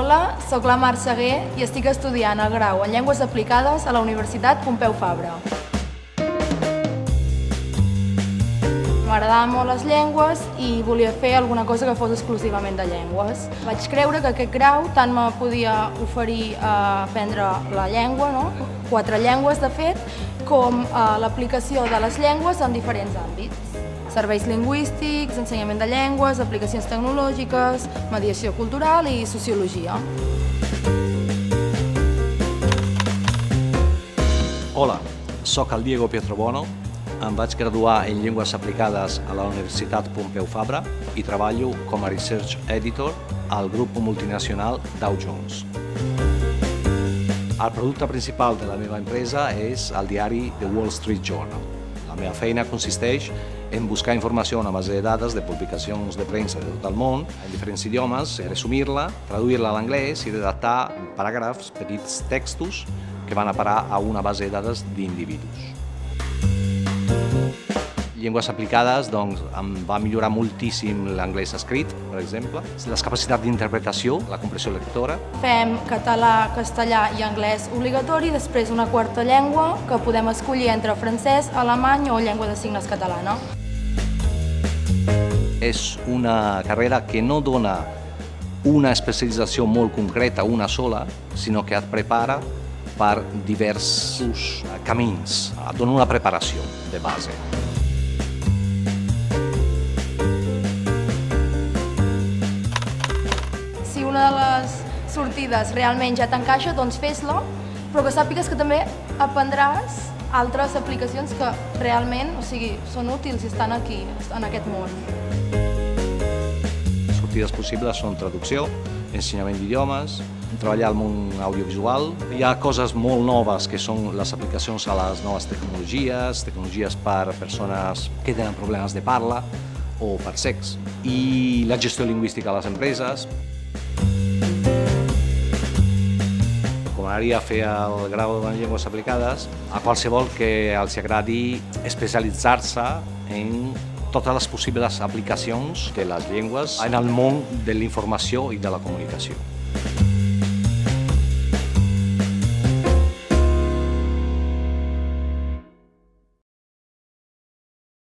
Hola, soc la Mar Seguer i estic estudiant el grau en Llengües Aplicades a la Universitat Pompeu Fabra. M'agradaven molt les llengües i volia fer alguna cosa que fos exclusivament de llengües. Vaig creure que aquest grau tant me podia oferir aprendre la llengua, 4 llengües de fet, com l'aplicació de les llengües en diferents àmbits. Serveis lingüístics, ensenyament de llengües, aplicacions tecnològiques, mediació cultural i sociologia. Hola, soc el Diego Pietrobono, em vaig graduar en Llengües Aplicades a la Universitat Pompeu Fabra i treballo com a Research Editor al grup multinacional Dow Jones. El producte principal de la meva empresa és el diari The Wall Street Journal. La meva feina consisteix en buscar informació en una base de dades de publicacions de premsa de tot el món, en diferents idiomes, resumir-la, traduir-la a l'anglès i redactar paràgrafs, petits textos que van a parar a una base de dades d'individus. Llengües Aplicades em va millorar moltíssim l'anglès escrit, per exemple, les capacitats d'interpretació, la comprensió lectora. Fem català, castellà i anglès obligatori, després una quarta llengua que podem escollir entre francès, alemany o llengua de signes catalana. És una carrera que no dona una especialització molt concreta, una sola, sinó que et prepara per diversos camins, et dona una preparació de base. Si una de les sortides realment ja t'encaixa, doncs fes-la, però que sàpigues que també aprendràs altres aplicacions que realment són útils i estan aquí, en aquest món. Sortides possibles són traducció, ensenyament d'idiomes, treballar al món audiovisual. Hi ha coses molt noves que són les aplicacions a les noves tecnologies per persones que tenen problemes de parla o per sex, i la gestió lingüística a les empreses. M'agradaria fer el grau en Llengües Aplicades a qualsevol que els agradi especialitzar-se en totes les possibles aplicacions de les llengües en el món de la informació i de la comunicació.